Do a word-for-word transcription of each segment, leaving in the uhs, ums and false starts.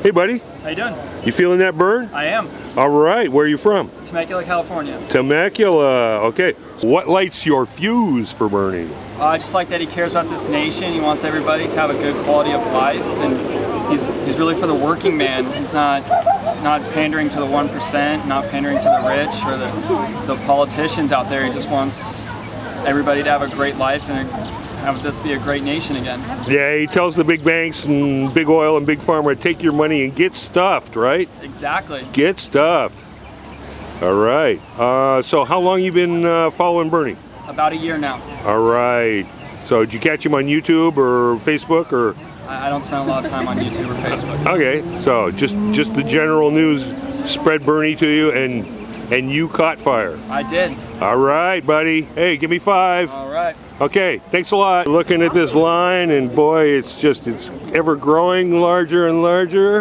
Hey, buddy. How you doing? You feeling that burn? I am. All right. Where are you from? Temecula, California. Temecula. Okay. What lights your fuse for Bernie? Uh, I just like that he cares about this nation. He wants everybody to have a good quality of life, and he's he's really for the working man. He's not not pandering to the one percent, not pandering to the rich or the the politicians out there. He just wants everybody to have a great life and have this be a great nation again. Yeah, he tells the big banks and big oil and big pharma, take your money and get stuffed, right? Exactly. Get stuffed. All right. Uh, so how long you been uh, following Bernie? About a year now. All right. So did you catch him on YouTube or Facebook or? I, I don't spend a lot of time on YouTube or Facebook. Okay. So just just the general news spread Bernie to you, and and you caught fire. I did. All right, buddy. Hey, give me five. All right. Okay, thanks a lot. Looking at this line, and boy, it's just, it's ever growing larger and larger.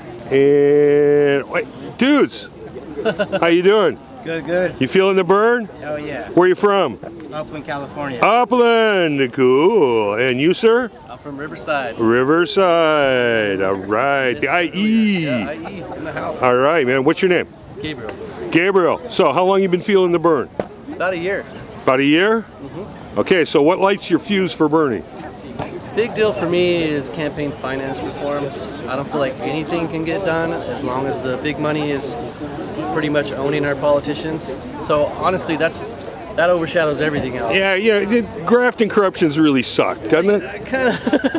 And, wait, dudes, how you doing? Good, good. You feeling the burn? Oh, yeah. Where you from? Upland, California. Upland, cool. And you, sir? I'm from Riverside. Riverside, all right. The I E. Yeah, I E in the house. All right, man. What's your name? Gabriel. Gabriel. So, how long you been feeling the burn? About a year. About a year? Mm-hmm. Okay, so what lights your fuse for Bernie? Big deal for me is campaign finance reform. I don't feel like anything can get done as long as the big money is pretty much owning our politicians. So honestly, that's that overshadows everything else. Yeah, yeah. The graft and corruption's really suck, doesn't it? Kind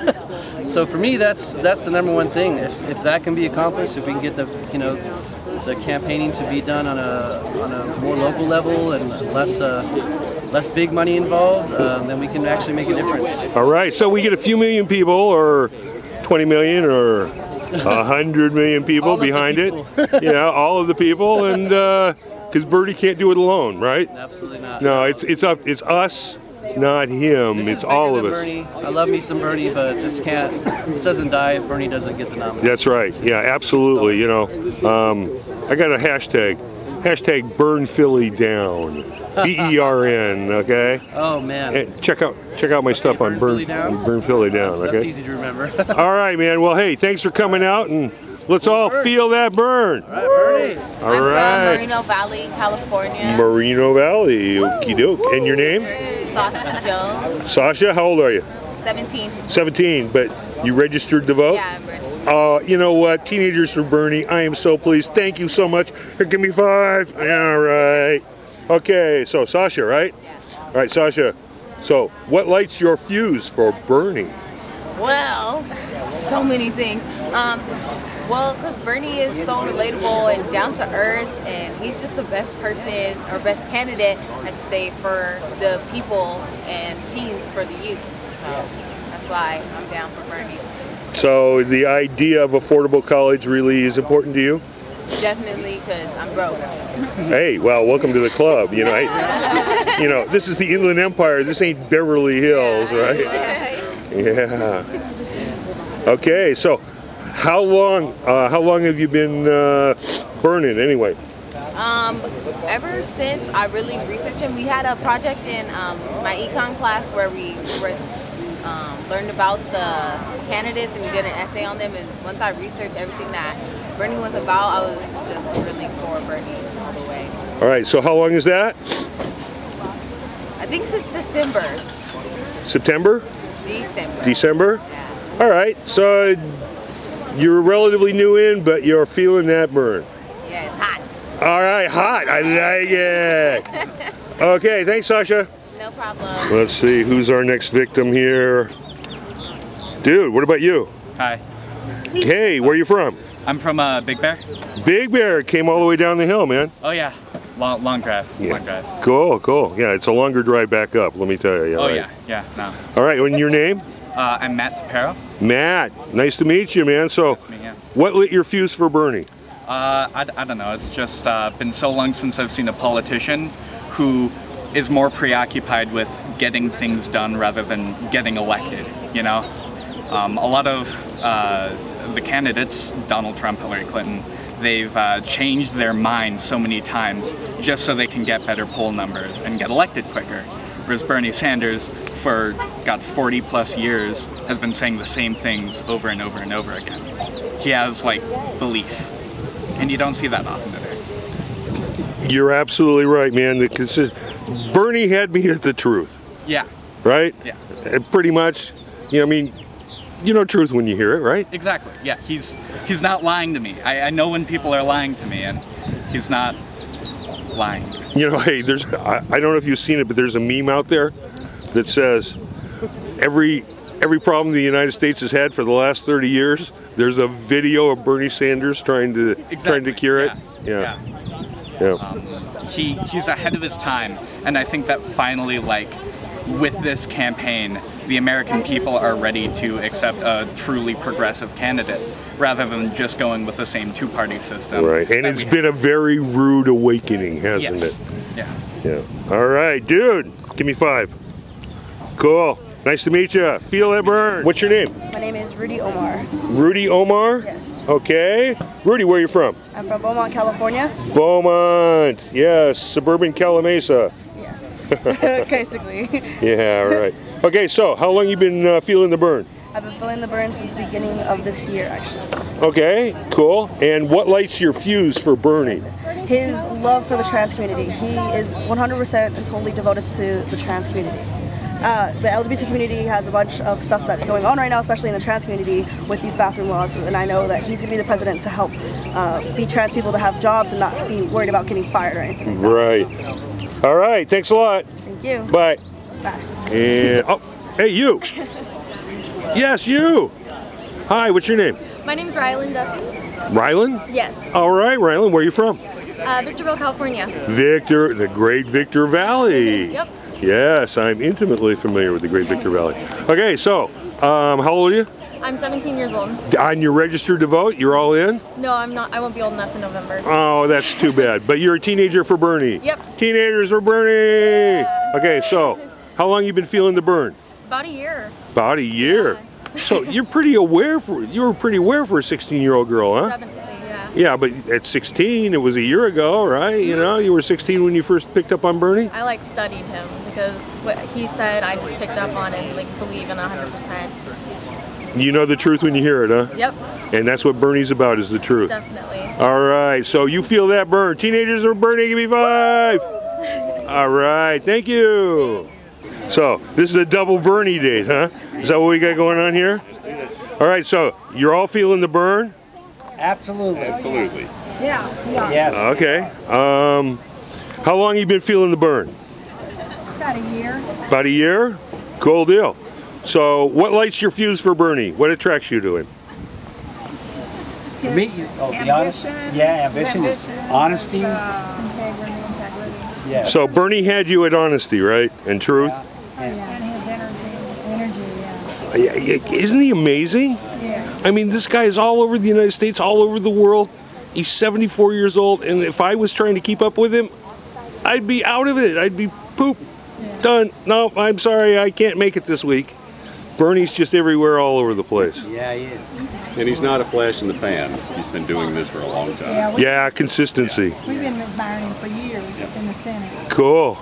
of. So for me, that's that's the number one thing. If if that can be accomplished, if we can get the you know the campaigning to be done on a on a more local level and less uh, less big money involved, um, then we can actually make a difference. All right. So we get a few million people, or twenty million, or a hundred million people behind it. Yeah, all of the people, and because uh, Bernie can't do it alone, right? Absolutely not. No, it's it's up. It's us, not him. This it's is all bigger of us. than Bernie. I love me some Bernie, but this can't. This doesn't die if Bernie doesn't get the nomination. That's right. Yeah, absolutely. You know, um, I got a hashtag. Hashtag Burn Philly Down. B E R N. Okay. Oh man. And check out check out my Okay, stuff on Burn Burn Philly Down? Burn Philly Down. That's, Okay. that's easy to remember. All right, man. Well, hey, thanks for coming out, and let's all Burn. feel that burn. All right, Bernie. All I'm right. from Moreno Valley, California. Moreno Valley. Okie doke. And your name? Sasha Jones, Sasha. How old are you? seventeen. seventeen. But you registered to vote? Yeah, I'm ready. Uh, you know what? Teenagers for Bernie. I am so pleased. Thank you so much. Here, give me five. All right. Okay. So Sasha, right? Yeah. All right, Sasha. So, what lights your fuse for Bernie? Well, so many things. Um, well, because Bernie is so relatable and down to earth, and he's just the best person or best candidate, I should say, for the people and teens, for the youth. So that's why I'm down for Bernie. So, the idea of affordable college really is important to you? Definitely, because I'm broke. Hey, well, welcome to the club. You know, I, you know, this is the Inland Empire. This ain't Beverly Hills, right? Yeah. Okay, so how long? Uh, how long have you been uh, burning anyway? Um, ever since I really researched him, we had a project in um, my econ class where we were, um, learned about the candidates and we did an essay on them. And once I researched everything that Bernie was about, I was just really for Bernie all the way. All right, so how long is that? I think since December. September? December. December? Yeah. All right, so you're relatively new in, but you're feeling that burn. Yeah, it's hot. All right, hot. I like it. Okay, thanks, Sasha. No problem. Let's see, who's our next victim here? Dude, what about you? Hi. Hey, where you from? I'm from uh, Big Bear. Big Bear came all the way down the hill, man. Oh yeah. Long, long drive. Yeah. Long drive. Cool, cool. Yeah, it's a longer drive back up, let me tell you. Oh all right. yeah. Yeah. No. All right, and your name? Uh, I'm Matt Tapero. Matt, nice to meet you, man. So, Nice to meet you. what lit your fuse for Bernie? Uh, I, I don't know. It's just uh, been so long since I've seen a politician who is more preoccupied with getting things done rather than getting elected. You know, um, a lot of uh, the candidates, Donald Trump, Hillary Clinton, they've uh, changed their mind so many times just so they can get better poll numbers and get elected quicker. Whereas Bernie Sanders, for got forty plus years, has been saying the same things over and over and over again. he has like belief, and you don't see that often today. You're absolutely right, man. The consist- Bernie had me at the truth, Yeah, right? yeah, Uh, Pretty much. You know, I mean, you know truth when you hear it, right? exactly. Yeah, he's he's not lying to me. I, I know when people are lying to me, and he's not lying. You know, hey, there's, I, I don't know if you've seen it, but there's a meme out there that says every every problem the United States has had for the last thirty years, there's a video of Bernie Sanders trying to Exactly. trying to cure it. Yeah. Yeah. Yeah. Um, he he's ahead of his time, and I think that finally, like, with this campaign, the American people are ready to accept a truly progressive candidate rather than just going with the same two-party system. Right. And that it's we been a very rude awakening, have. hasn't Yes. it? Yeah. Yeah. All right, dude. Give me five. Cool. Nice to meet you. Feel it burn. What's your name? My name is Rudy Omar. Rudy Omar? Yes. Okay. Rudy, where are you from? I'm from Beaumont, California. Beaumont. Yes. Suburban Calamasa. Yes. Basically. Yeah, all right. Okay, so how long you been uh, feeling the burn? I've been feeling the burn since the beginning of this year, actually. Okay, cool. And what lights your fuse for Bernie? His love for the trans community. He is one hundred percent and totally devoted to the trans community. Uh, the L G B T community has a bunch of stuff that's going on right now, especially in the trans community with these bathroom laws. And I know that he's going to be the president to help uh, be trans people to have jobs and not be worried about getting fired or anything like that. Right. All right, thanks a lot. Thank you. Bye. Bye. And, oh, hey, you. Yes, you. Hi, what's your name? My name's Rylan Duffy. Rylan? Yes. All right, Rylan, where are you from? Uh, Victorville, California. Victor, the Great Victor Valley. Yep. Yes, I'm intimately familiar with the Great Victor Valley. Okay, so, um, how old are you? I'm seventeen years old. On your registered to vote, you're all in? No, I'm not. I won't be old enough in November. Oh, that's too bad. But you're a teenager for Bernie. Yep. Teenagers for Bernie. Okay, so how long you been feeling the burn? About a year. About a year. Yeah. So you're pretty aware for you were pretty aware for a sixteen-year-old girl, huh? Definitely, yeah. Yeah, but at sixteen, it was a year ago, right? You know, you were sixteen when you first picked up on Bernie. I like studied him because what he said I just picked up on and like believe in one hundred percent. You know the truth when you hear it, huh? Yep. And that's what Bernie's about, is the truth. Definitely. All right, so you feel that burn. Teenagers are Bernie, give me five. All right, thank you. So, this is a double Bernie date, huh? Is that what we got going on here? All right, so you're all feeling the burn? Absolutely. Absolutely. Yeah. Yes. Okay. Um, how long you been feeling the burn? About a year. About a year? Cool deal. So, what lights your fuse for Bernie? What attracts you to him? To me, oh, be honest. Yeah, ambition is honesty. Integrity, integrity. Yeah. So, Bernie had you at honesty, right? And truth? And And his energy. Energy, yeah. Yeah, yeah, Isn't he amazing? Yeah. I mean, this guy is all over the United States, all over the world. He's seventy-four years old, and if I was trying to keep up with him, I'd be out of it. I'd be poop. Yeah. Done. No, I'm sorry, I can't make it this week. Bernie's just everywhere, all over the place. yeah, he is. And he's not a flash in the pan. He's been doing this for a long time. Yeah, we, Yeah, consistency. we've been admiring him for years in the Senate. Cool.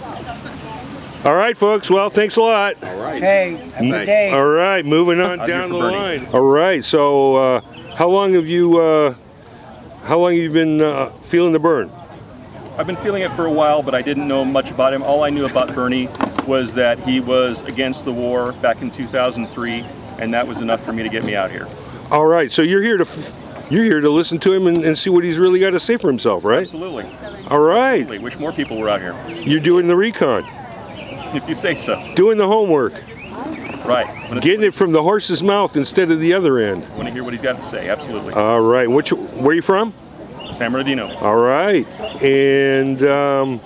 All right, folks. Well, thanks a lot. All right. Hey, have a Thanks. good day. All right, moving on How's down the your Bernie? line. All right. So, uh, how long have you, uh, how long have you been uh, feeling the burn? I've been feeling it for a while, but I didn't know much about him. All I knew about Bernie was that he was against the war back in two thousand three, and that was enough for me to get me out here. All right. So you're here to, f- you're here to listen to him and, and see what he's really got to say for himself, right? Absolutely. All right. Absolutely. Wish more people were out here. You're doing the recon, If you say so. doing the homework, Right. Want getting it from the horse's mouth instead of the other end. to hear what he's got to say. Absolutely. All right. Which, where are you from? San Bernardino. All right. And um,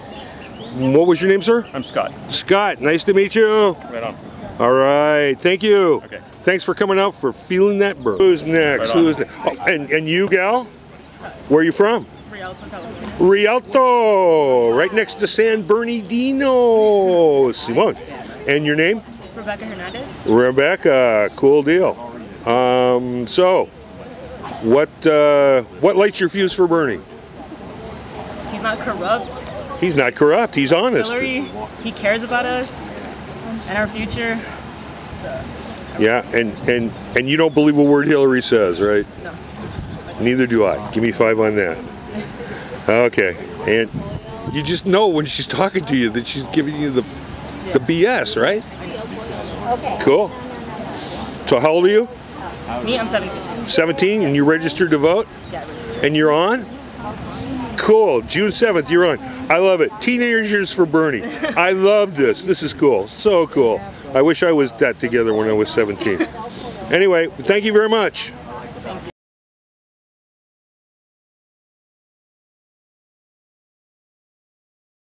what was your name, sir? I'm Scott. Scott. Nice to meet you. Right on. All right. Thank you. Okay. Thanks for coming out for feeling that burn. Who's next? Right on. Who's next? Oh, and, and you, gal? Where are you from? Rialto, California. Rialto. Right next to San Bernardino. Simone. And your name? Rebecca Hernandez. Rebecca. Cool deal. Um, so, what uh, what lights your fuse for Bernie? He's not corrupt. He's not corrupt. He's honest. Hillary, he cares about us and our future. Yeah, and, and, and you don't believe a word Hillary says, right? No. Neither do I. Give me five on that. Okay. And you just know when she's talking to you that she's giving you the the B S, right? Okay. Cool. So how old are you? Me, I'm seventeen. seventeen, and you registered to vote? Yeah. And you're on? Cool. June seventh, you're on. I love it. Teenagers for Bernie. I love this. This is cool. So cool. I wish I was that together when I was seventeen. Anyway, thank you very much.